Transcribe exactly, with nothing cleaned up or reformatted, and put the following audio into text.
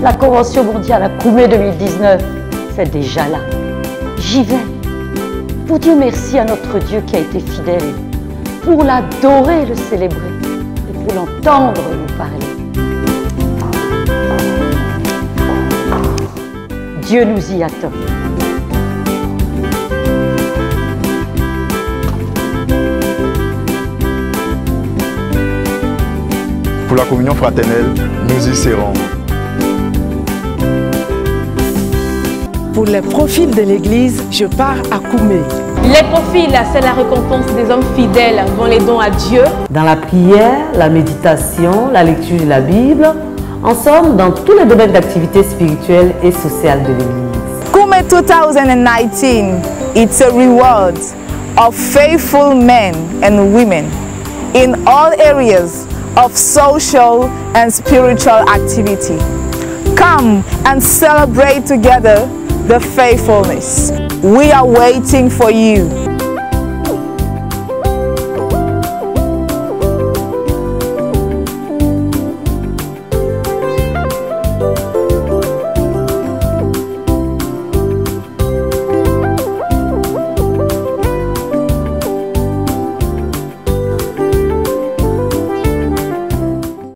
La Convention mondiale Akoumé deux mille dix-neuf, c'est déjà là. J'y vais. Pour dire merci à notre Dieu qui a été fidèle, pour l'adorer, le célébrer et pour l'entendre nous parler. Dieu nous y attend. Pour la communion fraternelle, nous y serons. Pour les profils de l'Église, je pars à Koumé. Les profils, c'est la récompense des hommes fidèles dans les dons à Dieu. Dans la prière, la méditation, la lecture de la Bible, en somme, dans tous les domaines d'activité spirituelle et sociale de l'Église. Koumé two thousand nineteen, it's a reward of faithful men and women in all areas of social and spiritual activity. Come and celebrate together the faithfulness. We are waiting for you.